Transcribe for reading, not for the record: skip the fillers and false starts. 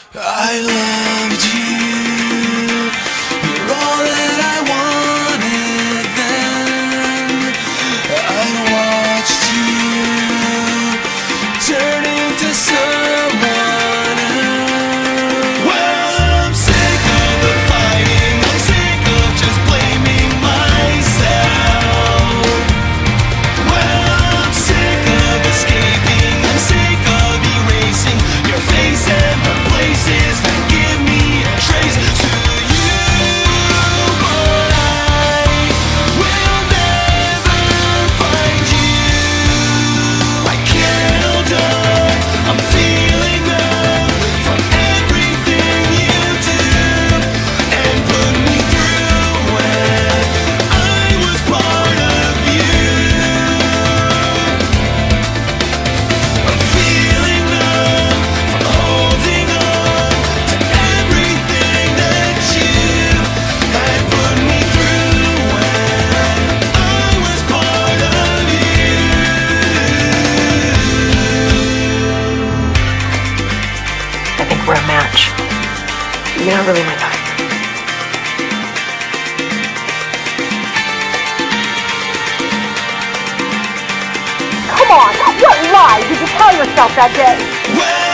I loved you. You're all that I wanted then. I watched you turn into someone else. Well, I'm sick of the fighting. I'm sick of just blaming myself. Well, I'm sick of escaping. I'm sick of erasing your face and the places that give me a trace to you. But I will never find you. I can't hold on. I'm feeling numb from everything you do and put me through when I was part of you. I'm feeling numb from holding on to everything that you had put me through when I was part of you. I think we're a match. You're not really my type. Come on, what lie did you tell yourself that day? Well,